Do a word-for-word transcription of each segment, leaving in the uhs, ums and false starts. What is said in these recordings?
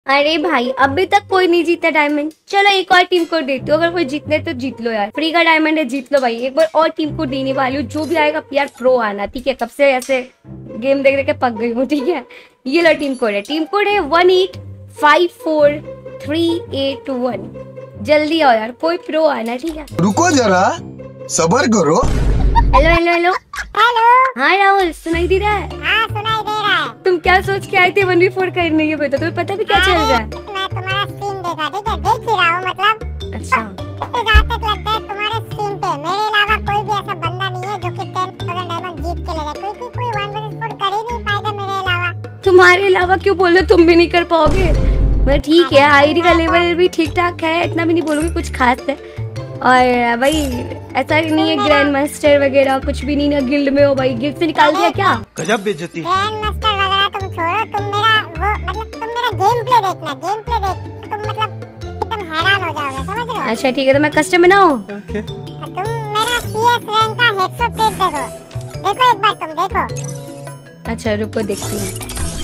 अरे भाई अभी तक कोई नहीं जीता डायमंड। चलो एक और टीम को देती हूँ, अगर कोई जीतने तो जीत लो यार, फ्री का डायमंड है, जीत लो भाई। एक बार और टीम को देने वाली हूँ, जो भी आएगा यार प्रो आना, ठीक है। कब से ऐसे गेम देख देख के पक गई हूँ, ठीक है। ये लो टीम कोड है, टीम कोड है one eight five four three eight one. जल्दी आओ यार, कोई प्रो आना, ठीक है। रुको जरा सबर करो। Hello hello hello hello. हाँ राहुल, सुनाई दे रहा है? हाँ सुनाई दे रहा है। तुम क्या सोच के आए थे वन वी फोर करने? ये बता, तुम्हें पता भी क्या चल रहा है? मैं तुम्हारा स्ट्रीम देखा, ठीक है, देख ही रहा हूँ, मतलब अच्छा तो जहाँ तक लगता है तुम्हारे स्ट्रीम पे मेरे अलावा कोई भी ऐसा बंदा नहीं है जो कि टेन थाउज़ेंड डायमंड जीत के ले जाए, क्योंकि कोई वन वर्सेस फोर कर ही नहीं पाएगा मेरे अलावा। तुम्हारे अलावा क्यों बोलो, तुम भी नहीं कर पाओगे। मतलब ठीक है, आईडी का लेवल भी ठीक ठाक है, इतना भी नहीं बोलूंगी कुछ खास है। और भाई ऐसा नहीं है ग्रैंड मास्टर वगैरह कुछ भी नहीं ना, गिल्ड में हो भाई, गिल्ड से निकाल दिया क्या? गजब बेइज्जती। ग्रैंड मास्टर वगैरह तुम छोड़ो, तुम मेरा वो मतलब तुम मेरा गेम प्ले देखना, गेम प्ले देख तुम मतलब एकदम हैरान हो जाओगे, समझ रहे हो? अच्छा ठीक है, तो मैं कस्टम बनाऊं? तुम मेरा सीएस रैंक का हेडशॉट देख देखो, देखो एक बार तुम देखो। अच्छा रुको देखती हूँ,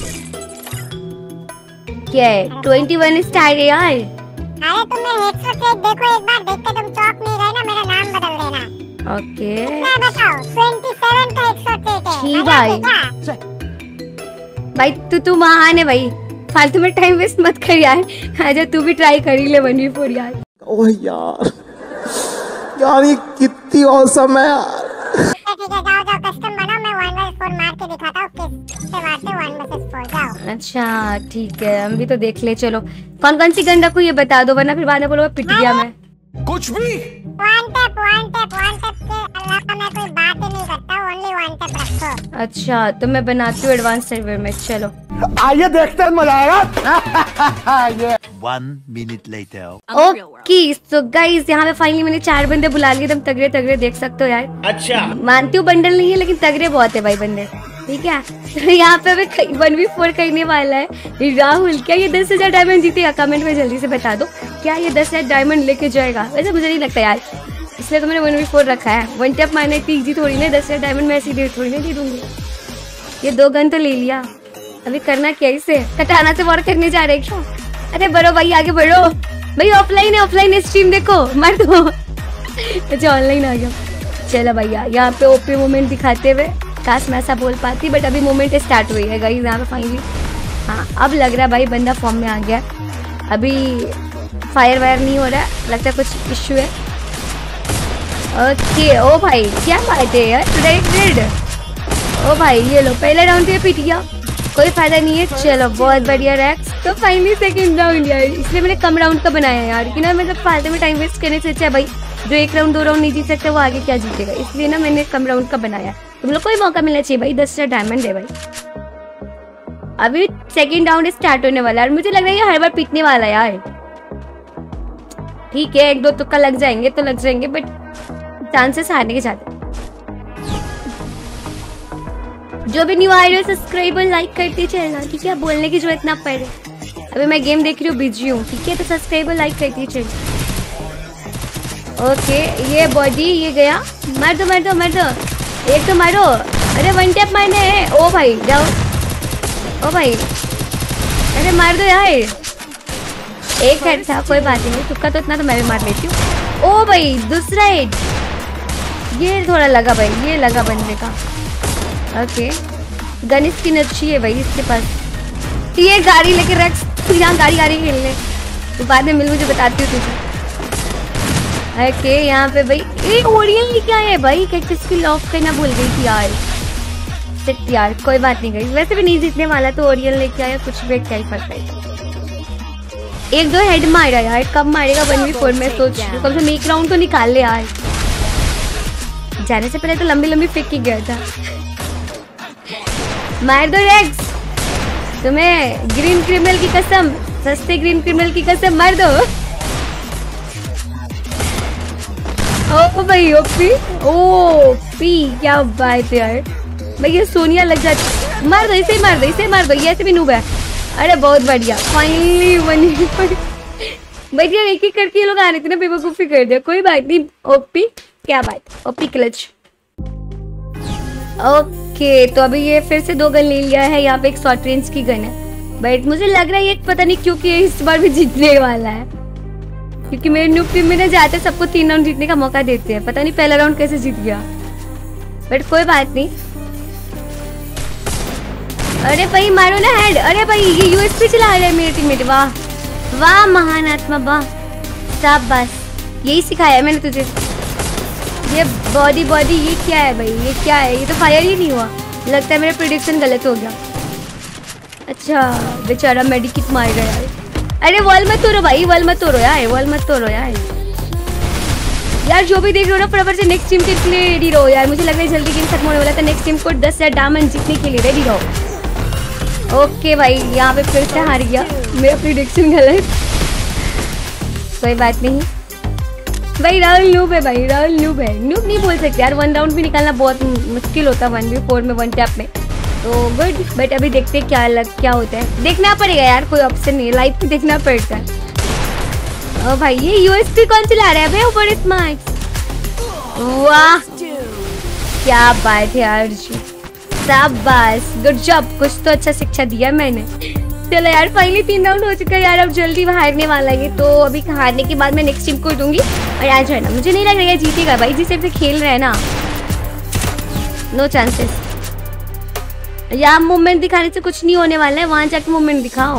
क्या है ट्वेंटी वन स्टार है यार। अरे तुम मेरे हेडशॉट रेट देखो एक बार, देख के तुम चौंक नहीं गए ना, मेरा नाम बदल देना। ओके मैं बताओ सत्ताईस का हेडशॉट रेट है। जी भाई, भाई तू तू महान है भाई, फालतू में टाइम वेस्ट मत कर यार। आजा तू भी ट्राई कर ही ले वन वी फोर यार। ओह यार यार ये कितनी औसम है यार। ठीक है जाओ जाओ कस्टम बनाओ, मैं वन वर्सेस फोर मार के दिखाता हूँ किससे मारते वन वर्सेस फोर। जाओ। अच्छा ठीक है, हम भी तो देख ले। चलो कौन कौन सी गन रखूं ये बता दो, वरना फिर बाद में बोलो पिट गया मैं। कुछ भी one tap one tap one tap के अलावा मैं कोई बात ही नहीं करता, ओनली वन टैप रखो। अच्छा तो मैं बनाती हूँ एडवांस सर्वर में। चलो आइए देखते हैं, मजा आएगा। One minute later. Okay so guys, यहाँ पे फाइनली मैंने चार बंदे बुला लिए, तुम तगड़े तगड़े देख सकते हो यार। अच्छा मानती हूँ बंडल नहीं है, लेकिन तगड़े बहुत है भाई बंदे, ठीक है। तो यहाँ पे अभी वन वी फोर करने वाला है राहुल। क्या ये दस हजार डायमंड जीतेगा? कमेंट में जल्दी से बता दो, क्या ये दस हजार डायमंड लेके जाएगा? वैसे मुझे नहीं लगता यार, इसलिए तो मैंने वन वी फोर रखा है। वन टैप मारना इतनी इजी थोड़ी ना, दस हजार डायमंड मैं ऐसी दे थोड़ी ना दे दूंगी। ये दो गन तो ले लिया, अभी करना क्या इसे? कटाना से वॉर करने जा रहे क्या? अरे बढ़ो भाई आगे बढ़ो भाई, ऑफलाइन है ऑफलाइन स्ट्रीम देखो, मार दो। अच्छा ऑनलाइन आ गया। चलो भैया यहाँ पे ओपी मोमेंट दिखाते हुए, काश मैं ऐसा बोल पाती, बट अभी मोमेंट स्टार्ट हुई है गाइस यहाँ पे फाइनली। हाँ अब लग रहा है भाई बंदा फॉर्म में आ गया। अभी फायर वायर नहीं हो रहा है, लगता है कुछ इश्यू है। ओके ओ भाई क्या बात है यार, रेड ओ भाई ये लो पहला राउंड पे पीट गया, कोई फायदा नहीं है। चलो बहुत बढ़िया रैक्स, तो फाइनली सेकंड राउंड यार, इसलिए मैंने कम राउंड का बनाया यार कि ना, मतलब फालतू में टाइम वेस्ट करने से अच्छा है भाई, जो एक राउंड दो राउंड नहीं जीत सकता वो आगे क्या जीतेगा, इसलिए ना मैंने कम राउंड का बनाया। तुम लोग को भी मौका मिलना चाहिए भाई, दस हजार डायमंड है भाई। अभी सेकंड राउंड स्टार्ट होने वाला है और मुझे लग रहा है ये हर बार पीटने वाला यार। ठीक है एक दो तुक्का लग जाएंगे तो लग जाएंगे, बट चांसेस हारने के ज्यादा। जो भी न्यू आए हो सब्सक्राइब और लाइक करते चलना, ठीक है, बोलने की जरूरत ना पड़े। अभी मैं गेम देख रही हूँ, बिजी हूँ, ठीक है, तो सब्सक्राइब और लाइक करते चलना। ओके ये बॉडी ये गया, मार दो मार दो मार दो, एक तो मारो। अरे वन टैप मारने है, ओ भाई जाओ, ओ भाई अरे मार दो यार। एक हेड था कोई बात नहीं, तुक्का तो इतना तो मैं भी मार लेती हूँ। ओ भाई दूसरा हेड, ये थोड़ा लगा भाई, ये लगा बनने का। ओके गन स्किन अच्छी है भाई इसके पास। ये गाड़ी लेके रख, तू यहाँ गाड़ी गाड़ी खेलने, तो बाद में मिल मुझे बताती हूँ तुझे। ओके यहाँ पे भाई एक ओरियन लेके आया है भाई, कैक्टस की लॉक करना भूल गई थी यार। सिट यार कोई बात नहीं गई, वैसे भी नहीं जीतने वाला तो ओरियन लेके आया, कुछ भी क्या ही फर्क पड़ेगा। एक दो हेड मारा यार, कब मारेगा वन वी फोर में सोच, कम से कम एक राउंड तो निकाल ले यार। जाने से पहले तो लंबी लंबी फेंक ही गया था। मार दो रेक्स, तुम्हें ग्रीन क्रिमिनल की कसम, सस्ते ग्रीन क्रिमिनल की कसम, मार दो। ओ भाई ओपी ओपी क्या बात है यार भाई, ये सोनिया लग जाती। मार दो इसे, मार दो इसे, मार दो, ये ऐसे भी नूब है। अरे बहुत बढ़िया फाइनली वन बढ़िया, एक एक करके ये लोग आ रहे थे ना, बेवकूफी कर दिया, कोई बात नहीं। ओपी क्या बात, ओपी क्लच। ओके तो अभी ये फिर से दो गन ले लिया है, यहाँ पे एक शॉर्ट रेंज की गन है, बट मुझे लग रहा है ये पता नहीं क्यों कि इस बार भी जीतने वाला है, क्योंकि मेरे न्यूब टीम में ना जाते सबको तीन राउंड जीतने का मौका देते हैं। पता नहीं पहला राउंड कैसे जीत गया, बट कोई बात नहीं। अरे भाई मारो ना हेड। अरे भाई ये यूएसपी चला रहा है मेरे टीममेट। वाह वाह महान आत्मा, वाह शाबाश, यही सिखाया मैंने तुझे। ये बॉडी बॉडी ये क्या है भाई, ये क्या है? ये तो फायर ही नहीं हुआ, लगता है मेरा प्रेडिक्शन गलत हो गया। अच्छा बेचारा मेडिकिट मार गया यार। अरे वॉल मत तोड़ो भाई, वॉल मत तोड़ो यार, वॉल मत तोड़ो यार। यार जो भी देख रहे हो ना फटाफट से नेक्स्ट टीम के लिए रेडी रहो यार। मुझे लग रहा है जल्दी गेम खत्म होने वाला था। नेक्स्ट टीम को दस हजार डायमंड जीतने के लिए रेडी रहो। ओके भाई यहाँ पे फिर से हार गया, मेरा प्रेडिक्शन गलत। कोई बात नहीं भाई, राहुल नूब है भाई, राहुल नूब है। नूब नहीं बोल सकते यार, वन राउंड भी निकालना बहुत मुश्किल होता है वन वी फोर में वन टैप में। तो गुड, बट अभी देखते हैं क्या लग क्या होता है। देखना पड़ेगा यार, कोई ऑप्शन नहीं है, लाइव पे देखना पड़ता है। ओ भाई ये यूएसपी कौन चला रहा है भाई? ऊपर स्मार्ट, वाह क्या बात है यार, शाबाश, गुड जॉब। कुछ तो अच्छा शिक्षा दिया मैंने। चलो यार फाइनली तीन राउंड हो चुका है यार, अब जल्दी हारने वाला है। तो अभी हारने के बाद मैं नेक्स्ट टीम को दूंगी और आज है ना, मुझे नहीं लग रहा है जीतेगा भाई, जिस से खेल रहा है ना, नो चांसेस। यहाँ मूवमेंट दिखाने से कुछ नहीं होने वाला है, वहां जाके मूवमेंट दिखाओ।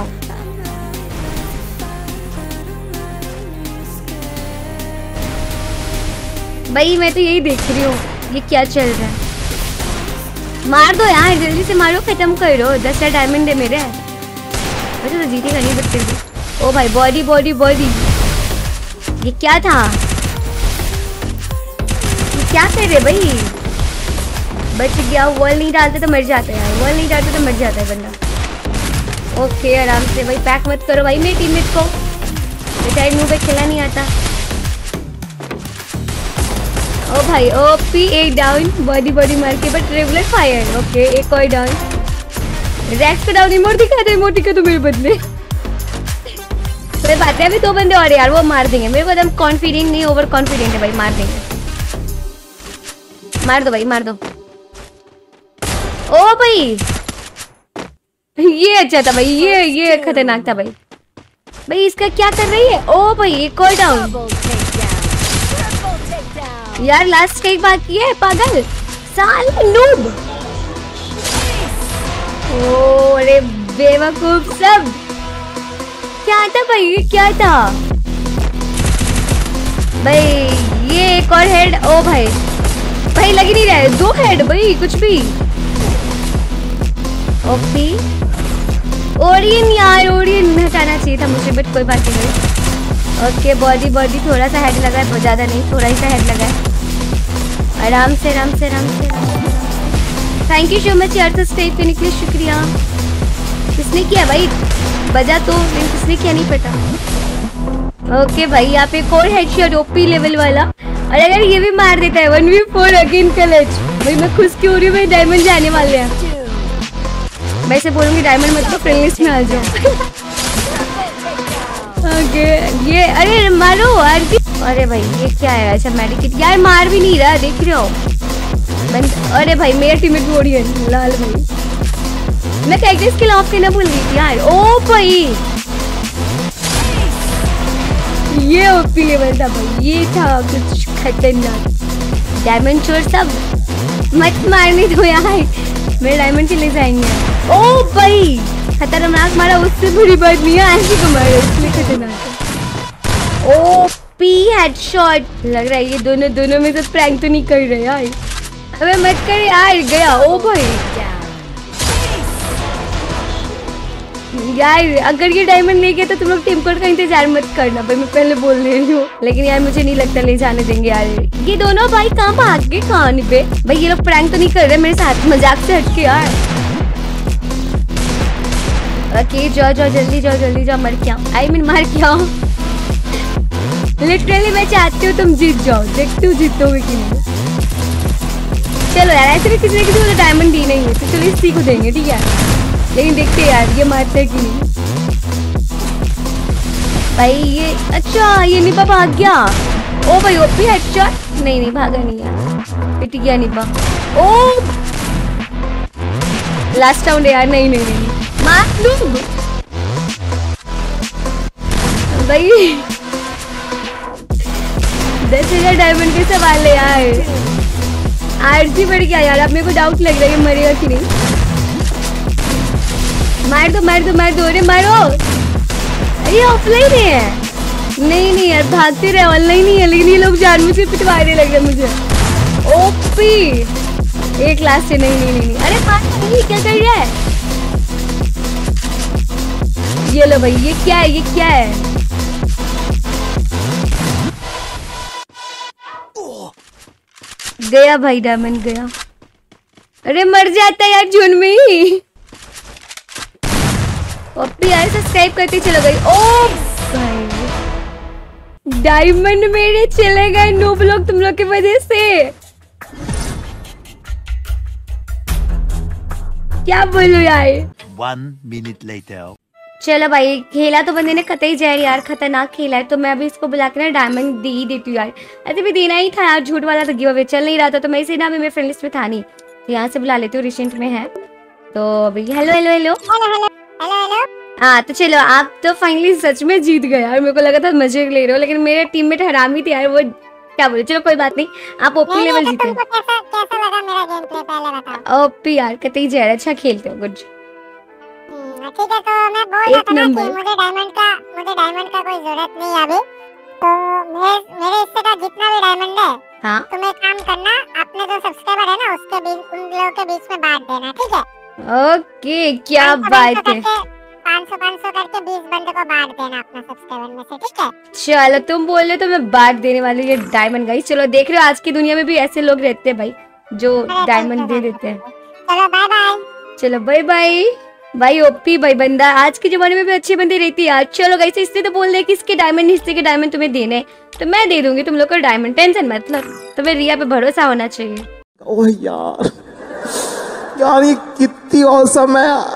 भाई मैं तो यही देख रही हूँ ये क्या चल रहा है। मार दो यार, जल्दी से मारो, खत्म करो। दस हजार डायमंड है मेरे। वैसे तो जीतेगा नहीं बट फिर भी। ओ भाई बॉडी बॉडी बॉडी, ये क्या था? ये क्या कर रहे भाई? बच गया। वॉल नहीं डालते तो मर जाता है यार, वॉल नहीं डालते तो मर जाता है बंदा। ओके आराम से भाई, पैक मत करो भाई मेरे टीममेट को, बेचारे मुंह पे खेला नहीं आता। ओ भाई ओपी, एक डाउन, बॉडी बॉडी मार के, बट रेगुलर फायर। ओके एक और डाउन, रैक्स को डाउन। इमोट दिखा दो, इमोट दिखा दो मेरे बदले। कोई बात है, अभी दो बंदे और यार, वो मार देंगे मेरे को। एकदम कॉन्फिडेंट नहीं, ओवर कॉन्फिडेंट है भाई, मार देंगे। मार दो भाई, मार दो। ओ भाई ये अच्छा था भाई, ये ये खतरनाक था भाई। भाई इसका क्या कर रही है? ओ भाई एक और डाउन यार, लास्ट का एक बाकी है पागल साल नूब। ओ अरे बेवकूफ सब, क्या था भाई, ये क्या था भाई? ये एक और हेड। ओ भाई भाई लग ही नहीं रहा है, दो हेड भाई, कुछ भी। ओपी ओरियन यार, ओरियन हटाना चाहिए था मुझे, बट कोई बात नहीं। ओके बॉडी बॉडी, थोड़ा सा हेड लगा है, ज्यादा नहीं, थोड़ा ही सा हेड लगा है। आराम से आराम से आराम से। थैंक यू सो मच यार, तो स्टे करने के लिए शुक्रिया। किसने किया भाई? बजा तो, लेकिन किसने किया नहीं पता। ओके भाई यहाँ पे कोर हेडशॉट ओपी लेवल वाला, और अगर ये भी मार देता है one v four again clutch, भाई मैं खुश क्यों हो रही हूँ, डायमंड जाने वाले हैं। मैं से बोलूंगी डायमंड मत तो फ्रेंड लिस्ट में आ जाओ। ओके ये अरे मारो आरती। अरे भाई ये क्या है? अच्छा मेडिकेट यार, मार भी नहीं रहा, देख रहे हो। अरे भाई मेरा टीममेट भी ओरियन लाल भाई, मैं कैरेक्टर स्किल ऑफ करना भूल गई थी यार। ओ भाई ये ओपी लेवल था भाई, ये था कुछ खतरनाक। डायमंड चोर सब मत मारने दो यार, मेरे डायमंड चले जाएंगे। ओ भाई खतरनाक मारा, उससे बुरी बात नहीं है, ऐसे को मारा इसलिए खतरनाक। O P headshot. लग रहा है ये दोनों दोनों में से प्रैंक तो नहीं कर रहे यार। अबे मत कर यार, गया। ओ भाई यार अगर ये डायमंड ले गया तो तुम लोग टीम कोड का इंतजार मत करना भाई, मैं पहले बोल रही हूँ। लेकिन यार मुझे नहीं लगता ले जाने देंगे यार। ये दोनों भाई कहाँ भाग गए, कहाँ नहीं पे भाई? ये लोग प्रैंक तो नहीं कर रहे मेरे साथ, मजाक से हटके यार। ओके जाओ जाओ जल्दी जाओ जल्दी जाओ, मर क्या आई मीन मार क्या। लिटरली मैं चाहती हूँ तुम जीत जाओ, देखती हूँ जीतोगे कि नहीं। चलो यार ऐसे भी किसी ने किसी को डायमंड दी नहीं है, तो चलो इसी को देंगे ठीक है। लेकिन देखते हैं यार ये मारते हैं कि नहीं भाई। ये अच्छा ये निपा भाग गया। ओ भाई ओपी हेडशॉट। नहीं नहीं भागा नहीं यार, पिट गया निपा। ओ लास्ट राउंड यार, नहीं नहीं नहीं मार लूं। भाई दस हजार डायमंड के सवाल है यार। आरसी बढ़ गया यार, अब मेरे को डाउट लग रहा है मरेगा कि नहीं। मार दो मार दो मार दो, अरे मारो। अरे ऑफलाइन है, नहीं नहीं यार भागते रहे, ऑनलाइन ही है, लेकिन ये लोग जानबूझ के पिटवाने लग रहे मुझे। ओपी एक लास्ट से, नहीं नहीं नहीं, नहीं। अरे मार नहीं, क्या कर रहा है? ये लो भाई, ये क्या है, ये क्या है? गया भाई डायमंड गया। अरे मर जाता है यार जून में ही। पप्पी यार सब्सक्राइब करते चलो गई। ओ भाई डायमंड मेरे चले गए नूब लोग तुम लोग की वजह से। क्या बोलूं यार। One minute later. चलो भाई खेला तो बंदे ने कतई जाए यार, खतरनाक खेला है, तो मैं अभी इसको बुला के ना डायमंड दे ही देती हूँ यार। ऐसे भी देना ही था यार, झूठ वाला तो गिव अवे चल नहीं रहा था, तो मैं इसे ना मेरे फ्रेंड लिस्ट में था नहीं, तो यहाँ से बुला लेती हूँ, रिसेंट में है तो अभी। Hello hello hello hello. हाँ तो चलो, आप तो फाइनली सच में जीत गए यार। मेरे को लगा था मजे ले रहे हो, लेकिन मेरे टीममेट हरामी थे यार, वो क्या बोले। चलो कोई बात नहीं, आप ओपी लेवल जीते। कैसा कैसा लगा मेरा गेम प्ले पहले बताओ। ओपी यार कतई जाए, अच्छा खेलते हो, गुड। ठीक है, तो मैं बोल रहा था ना कि मुझे डायमंड का मुझे डायमंड का कोई जरूरत नहीं है अभी, तो मेरे मेरे हिस्से का जितना भी डायमंड है, हाँ तुम एक काम करना, अपने जो सब्सक्राइबर है ना उसके बीच, उन लोगों के बीच में बांट देना, ठीक है? ओके क्या बात है। पाँच सौ पाँच सौ करके बीस बंदे को बांट देना अपना सब्सक्राइबर में से, ठीक है? चलो तुम बोल रहे तो मैं बांट देने वाली हूँ ये डायमंड गाइस। चलो देख रहे हो आज की दुनिया में भी ऐसे लोग रहते हैं भाई, जो डायमंड दे देते हैं। चलो बाय बाय। चलो बाय बाय भाई। ओपी भाई बंदा, आज के जमाने में भी अच्छे बंदे रहते हैं यार। चलो गाइस इससे तो बोल रहे कि इसके डायमंड हिस्से के डायमंड तुम्हें देने, तो मैं दे दूंगी तुम लोग को डायमंड, टेंशन मत लो। तुम्हें रिया पे भरोसा होना चाहिए। ओह यार, यार ये कितनी औसम है यार।